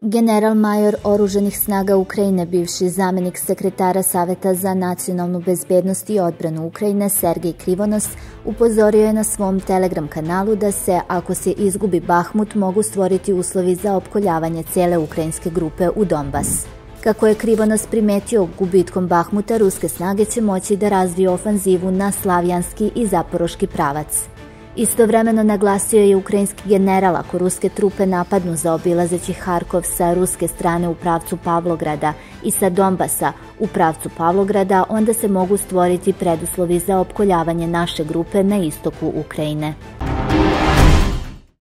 General-major Oružanih snaga Ukrajine, bivši zamenik sekretara Saveta za nacionalnu bezbednost i odbranu Ukrajine Sergej Krivonos upozorio je na svom Telegram kanalu da se, ako se izgubi Bahmut, mogu stvoriti uslovi za opkoljavanje cele ukrajinske grupe u Donbas. Kako je Krivonos primetio, gubitkom Bahmuta ruske snage će moći da razviju ofanzivu na Slavjanski i Zaporoški pravac. Istovremeno naglasio je ukrajinski general, ako ruske trupe napadnu zaobilazeći Harkov sa ruske strane u pravcu Pavlograda i sa Donbasa u pravcu Pavlograda, onda se mogu stvoriti preduslovi za opkoljavanje naše grupe na istoku Ukrajine.